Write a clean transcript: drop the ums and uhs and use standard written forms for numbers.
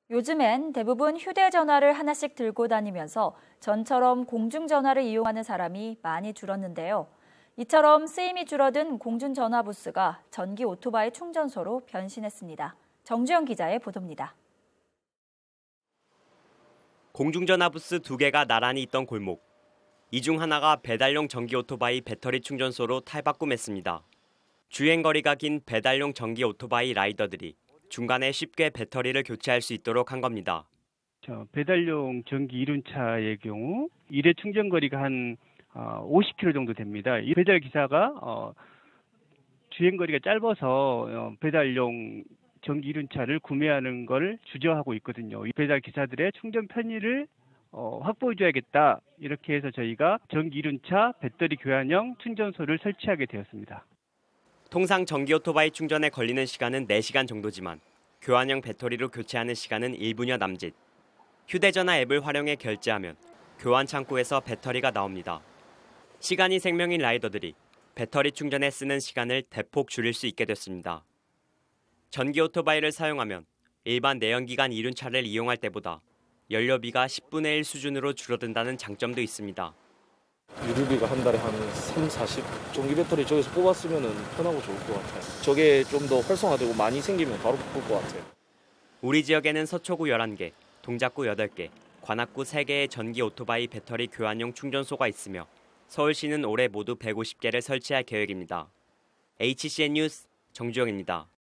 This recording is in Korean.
요즘엔 대부분 휴대전화를 하나씩 들고 다니면서 전처럼 공중전화를 이용하는 사람이 많이 줄었는데요. 이처럼 쓰임이 줄어든 공중전화 부스가 전기 오토바이 충전소로 변신했습니다. 정주영 기자의 보도입니다. 공중전화 부스 2개가 나란히 있던 골목. 이 중 하나가 배달용 전기 오토바이 배터리 충전소로 탈바꿈했습니다. 주행거리가 긴 배달용 전기 오토바이 라이더들이 중간에 쉽게 배터리를 교체할 수 있도록 한 겁니다. 배달용 전기 이륜차의 경우 일회 충전 거리가 한 50km 정도 됩니다. 이 배달 기사가 주행 거리가 짧아서 배달용 전기 이륜차를 구매하는 걸 주저하고 있거든요. 이 배달 기사들의 충전 편의를 확보해줘야겠다. 이렇게 해서 저희가 전기 이륜차 배터리 교환형 충전소를 설치하게 되었습니다. 통상 전기 오토바이 충전에 걸리는 시간은 4시간 정도지만 교환형 배터리로 교체하는 시간은 1분여 남짓. 휴대전화 앱을 활용해 결제하면 교환 창구에서 배터리가 나옵니다. 시간이 생명인 라이더들이 배터리 충전에 쓰는 시간을 대폭 줄일 수 있게 됐습니다. 전기 오토바이를 사용하면 일반 내연기관 이륜차를 이용할 때보다 연료비가 10분의 1 수준으로 줄어든다는 장점도 있습니다. 유류비가 한 달에 한 3, 40? 전기 배터리 저기서 뽑았으면 편하고 좋을 것 같아요. 저게 좀 더 활성화되고 많이 생기면 바로 바꿀 것 같아요. 우리 지역에는 서초구 11개, 동작구 8개, 관악구 3개의 전기 오토바이 배터리 교환용 충전소가 있으며 서울시는 올해 모두 150개를 설치할 계획입니다. HCN 뉴스 정주영입니다.